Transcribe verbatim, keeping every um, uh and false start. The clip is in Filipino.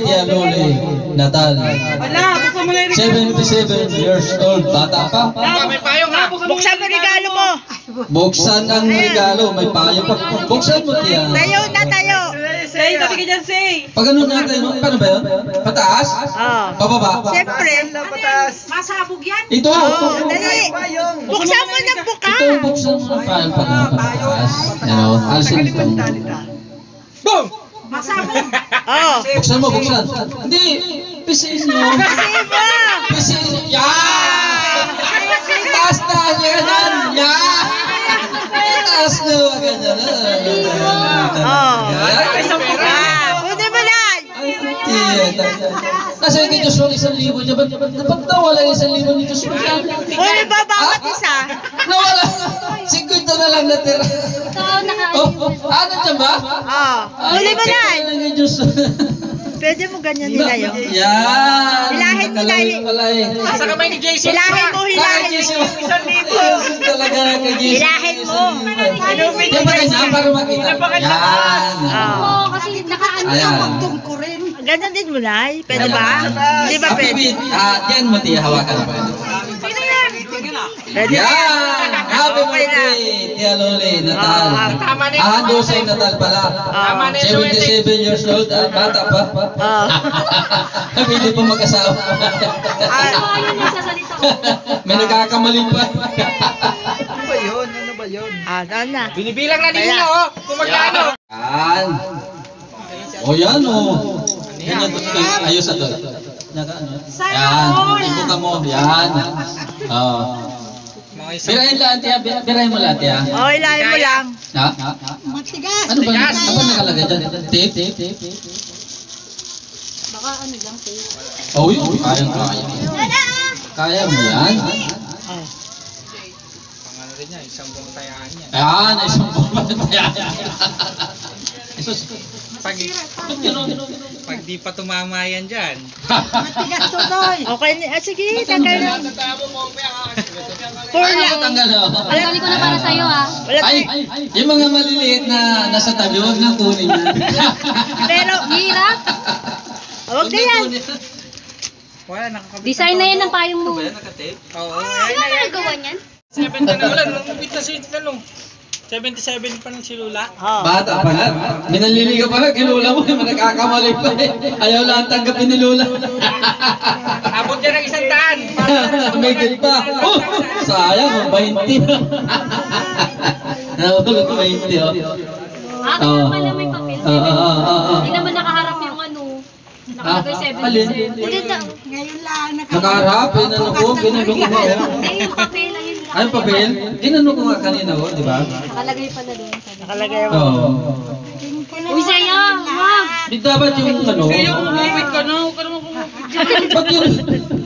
Tia Loli Natal. seventy-seven years old. Bata pa. May payo ka. Buksan mo regalo mo. Buksan ang regalo. May payo pa. Buksan mo, Tia. Tayo na tayo. Say, tabi ka dyan, say. Pag ano natin, no? Paano ba yun? Pataas? Oo. Pababa? Siyempre. Masabog yan. Ito! Oo, dali. Buksan mo ng buka. Ito, buksan mo ng payo pag pataas. Ano? Alisin ito. Boom! Masabog. Oo. Buksan mo, buksan. Hindi! Pisiin nyo. Pisiin mo. Pisiin nyo. Yan! Taas na! Yan! Yan! Taas na! Ganyan na. Oo. Pwede mo lang. Nasa kay Joshua isang libo niya. Ba't ba't nawala yung isang libo ni Joshua? Uy, ba bawat isa? Nawala! Singkwenta na lang natira. Oh, ano dyan ba? Oo. Huli mo lang. Pwede mo ganyan nila yun. Yan! Hilahin mo lang. Pala eh. Sa kamay ni J C. Hilahin mo, hilahin mo. Isang libo. Talaga kay J C. Hilahin mo. Yan ba ganyan? Para makita. Yan. Oo. Kasi nakaano Ayan. na magtungkurin. Ganyan din mo, Nay. Pwede ba? Hindi ba Happy pwede? with, ah, yan mo tiya, hawakan mo. Pwede. Yan! Happy birthday, Tia Loli, Natal. Ah, dosay Natal pala. Oo. seventy-seven years old, ah, bata pa. Oo. Hindi pa mag-asawa. Ayun yung sasalita ko. May nagkakamali pa. Ano ba yun? Ano ba yun? Ah, doon na. Binibilang na nila, oh. Kung magkano. Yan. O yan o. Ganyan to. Ayos sa to. Yan. Ibuka mo. Yan. Oo. Birahin lang, Tia. Birahin mo lang, Tia. Oo, hilahin mo lang. Ha? Matigas. Ano ba? Ano ba nakalagay dyan? Tape? Tape? Tape? Baka ano lang sa'yo. Oh, yun. Kayang kaya. Kaya mo yan? Pangano rin niya, isang buong tayaan niya. Ayan, isang bumatayaan. Jesus. Pag, pag di pa tumama yan dyan. Matigas to, Doy. Okay, ah, sige, tanggal lang. Four Ay, lang. tanggal na. Tanggalin ko na para sa'yo, ha. Wala Ay, yung mga maliliit na nasa tabi, huwag na kunin yan. Pero, Hirap. huwag na yan. Wala, nakakabit. Design na yan ng payong mo. Ba yan, nakatape? Oo. Ano na nagawa niyan? seventy na wala, nung ubit na si Talong. seventy-seven pa ng si Lula. Oo. Bata pa lang. Minaliligaw pa lang, kilula mo, nagkakamali pa eh. Ayaw lang tanggapin ni Lula. Abot yan ng isang daan. May git pa. Oh, sayang, twenty. Nahulog twenty, oh. Ah, kaya pala may papel. Oo, oo, oo, oo. Hindi naman nakaharap yung ano. Nakalagay seven. alin? Ulit na. Ngayon lang. Nakaharap, inano ko, ginano ko ba? oh. Hindi, yung papel. Ayun lang. Ay, papel? Ginano ko nga kanina, oh, di ba? Nakalagay pala doon. Nakalagay mo. Oo. Uy, sayang. Wag. Di dapat yung ano? Yung ubit ka, no? Huwag ka naman kung Ba't yun?